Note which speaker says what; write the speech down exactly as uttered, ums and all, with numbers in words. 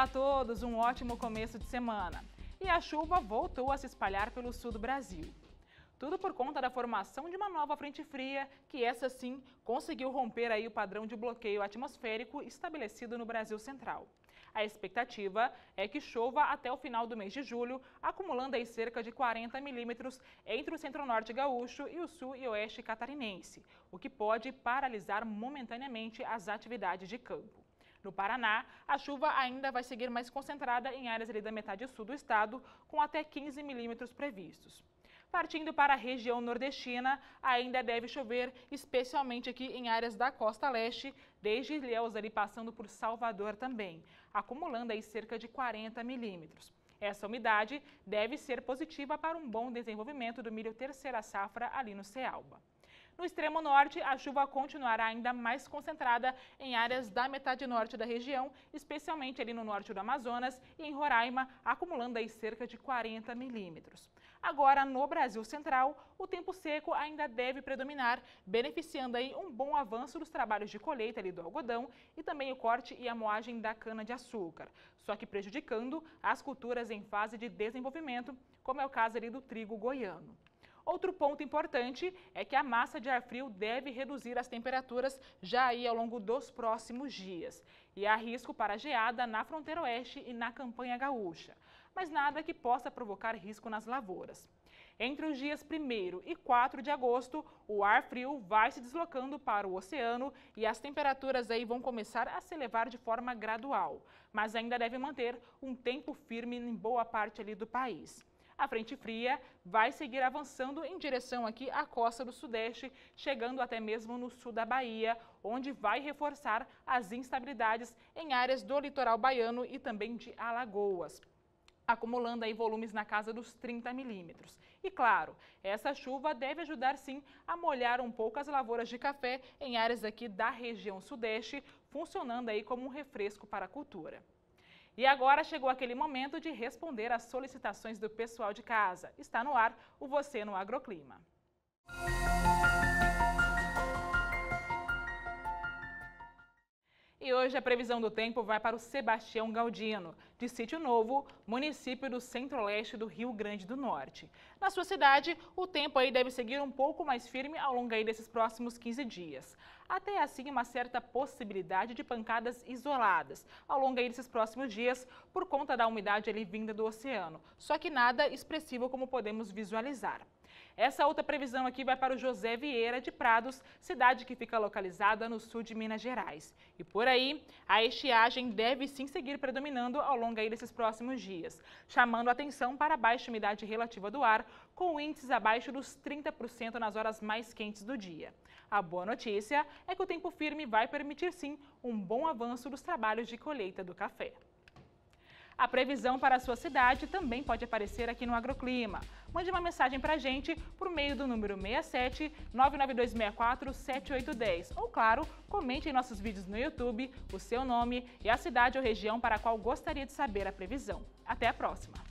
Speaker 1: Olá a todos, um ótimo começo de semana. E a chuva voltou a se espalhar pelo sul do Brasil. Tudo por conta da formação de uma nova frente fria, que essa sim conseguiu romper aí o padrão de bloqueio atmosférico estabelecido no Brasil Central. A expectativa é que chova até o final do mês de julho, acumulando aí cerca de quarenta milímetros entre o centro-norte gaúcho e o sul e oeste catarinense, o que pode paralisar momentaneamente as atividades de campo. No Paraná, a chuva ainda vai seguir mais concentrada em áreas ali da metade sul do estado, com até quinze milímetros previstos. Partindo para a região nordestina, ainda deve chover, especialmente aqui em áreas da costa leste, desde Ilhéus ali passando por Salvador também, acumulando aí cerca de quarenta milímetros. Essa umidade deve ser positiva para um bom desenvolvimento do milho terceira safra ali no Cealba. No extremo norte, a chuva continuará ainda mais concentrada em áreas da metade norte da região, especialmente ali no norte do Amazonas e em Roraima, acumulando aí cerca de quarenta milímetros. Agora, no Brasil Central, o tempo seco ainda deve predominar, beneficiando aí um bom avanço dos trabalhos de colheita ali do algodão e também o corte e a moagem da cana-de-açúcar, só que prejudicando as culturas em fase de desenvolvimento, como é o caso ali do trigo goiano. Outro ponto importante é que a massa de ar frio deve reduzir as temperaturas já aí ao longo dos próximos dias. E há risco para geada na fronteira oeste e na campanha gaúcha, mas nada que possa provocar risco nas lavouras. Entre os dias primeiro e quatro de agosto, o ar frio vai se deslocando para o oceano e as temperaturas aí vão começar a se elevar de forma gradual, mas ainda deve manter um tempo firme em boa parte ali do país. A frente fria vai seguir avançando em direção aqui à costa do sudeste, chegando até mesmo no sul da Bahia, onde vai reforçar as instabilidades em áreas do litoral baiano e também de Alagoas, acumulando aí volumes na casa dos trinta milímetros. E claro, essa chuva deve ajudar sim a molhar um pouco as lavouras de café em áreas aqui da região sudeste, funcionando aí como um refresco para a cultura. E agora chegou aquele momento de responder às solicitações do pessoal de casa. Está no ar o Você no Agroclima. E hoje a previsão do tempo vai para o Sebastião Galdino, de Sítio Novo, município do centro-leste do Rio Grande do Norte. Na sua cidade, o tempo aí deve seguir um pouco mais firme ao longo aí desses próximos quinze dias. Até assim, uma certa possibilidade de pancadas isoladas ao longo aí desses próximos dias por conta da umidade ali vinda do oceano, só que nada expressivo como podemos visualizar. Essa outra previsão aqui vai para o José Vieira de Prados, cidade que fica localizada no sul de Minas Gerais. E por aí, a estiagem deve sim seguir predominando ao longo aí desses próximos dias, chamando atenção para a baixa umidade relativa do ar, com índices abaixo dos trinta por cento nas horas mais quentes do dia. A boa notícia é que o tempo firme vai permitir sim um bom avanço dos trabalhos de colheita do café. A previsão para a sua cidade também pode aparecer aqui no Agroclima. Mande uma mensagem para a gente por meio do número seis sete nove nove dois seis quatro sete oito um zero. Ou, claro, comente em nossos vídeos no YouTube o seu nome e a cidade ou região para a qual gostaria de saber a previsão. Até a próxima!